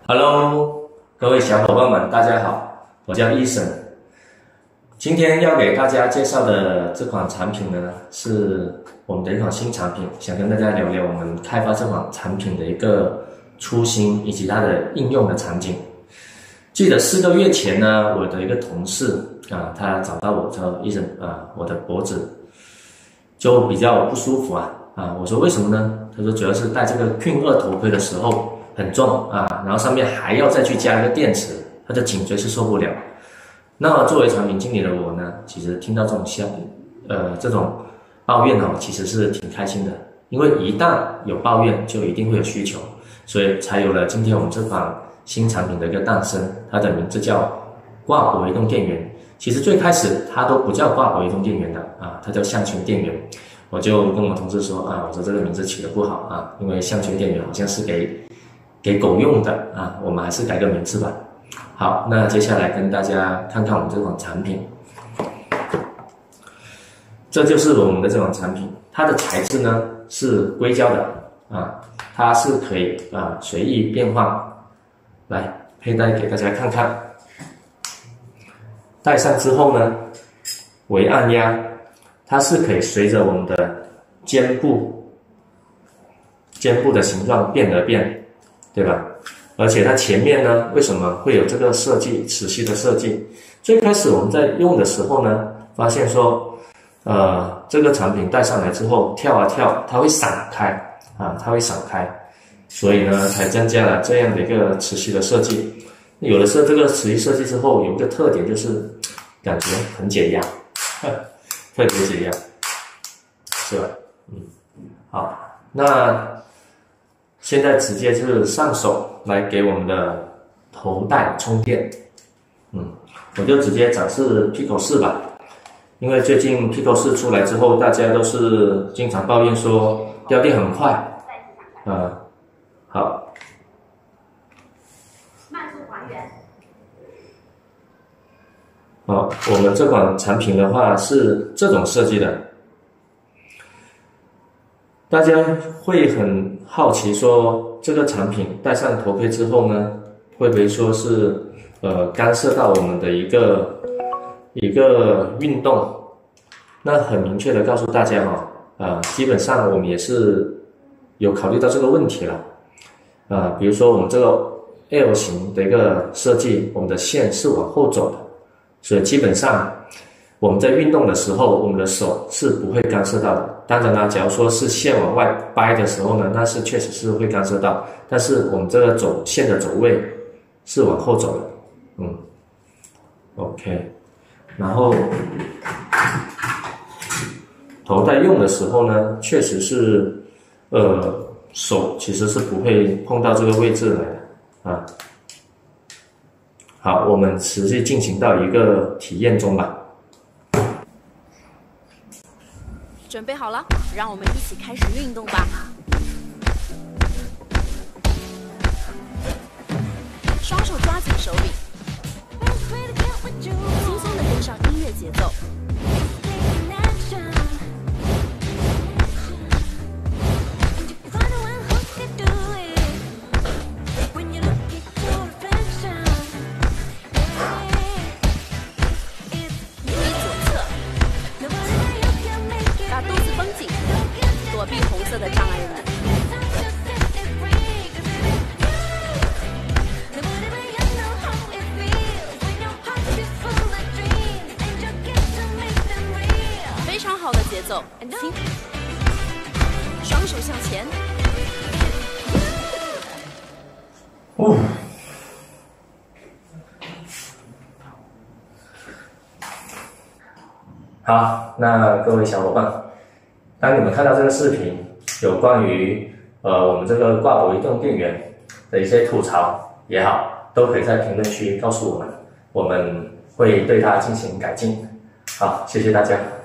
Hello，各位小伙伴们，大家好，我叫医生。今天要给大家介绍的这款产品呢，是我们的一款新产品，想跟大家聊聊我们开发这款产品的一个初心以及它的应用的场景。记得4个月前呢，我的一个同事他找到我说：“医生我的脖子就比较不舒服我说为什么呢？他说主要是戴这个 Queen2头盔的时候很重然后上面还要再去加一个电池，他的颈椎是受不了。那作为产品经理的我呢，其实听到这种抱怨其实是挺开心的，因为一旦有抱怨，就一定会有需求，所以才有了今天我们这款新产品的一个诞生。它的名字叫挂脖移动电源。其实最开始它都不叫挂脖移动电源的它叫项圈电源。我就跟我同事说我说这个名字起得不好因为项圈电源好像是给狗用的我们还是改个名字吧。好，那接下来跟大家看看我们这款产品。这就是我们的这款产品，它的材质呢是硅胶的它是可以随意变换。来佩戴给大家看看，戴上之后呢，微按压，它是可以随着我们的肩部的形状变而变，对吧？而且它前面呢，为什么会有这个设计，磁吸的设计？最开始我们在用的时候呢，发现说，这个产品戴上来之后跳啊跳，它会散开它会散开，所以呢，才增加了这样的一个磁吸的设计。有了这个磁吸设计之后，有一个特点就是感觉很解压，特别解压，是吧？好，那现在直接就是上手来给我们的头戴充电。我就直接展示 Pico 4吧，因为最近 Pico 4出来之后，大家都是经常抱怨说掉电很快。好， 慢速还原。 好，我们这款产品的话是这种设计的。大家会很好奇说，这个产品戴上头盔之后呢，会不会说是干涉到我们的一个运动？那很明确的告诉大家基本上我们也是有考虑到这个问题了。比如说我们这个 L 型的一个设计，我们的线是往后走的，所以基本上我们在运动的时候，我们的手是不会干涉到的。当然啦，假如说是线往外掰的时候呢，那是确实是会干涉到，但是我们这个线的走位是往后走的。OK， 然后头戴用的时候呢，确实是手其实是不会碰到这个位置来的好，我们实际进行到一个体验中吧。 准备好了，让我们一起开始运动吧。双手抓紧手柄，轻松地跟上音乐节奏。躲避红色的障碍物。非常好的节奏，轻，双手向前。 好，那各位小伙伴，当你们看到这个视频，有关于我们这个挂脖移动电源的一些吐槽也好，都可以在评论区告诉我们，我们会对它进行改进。好，谢谢大家。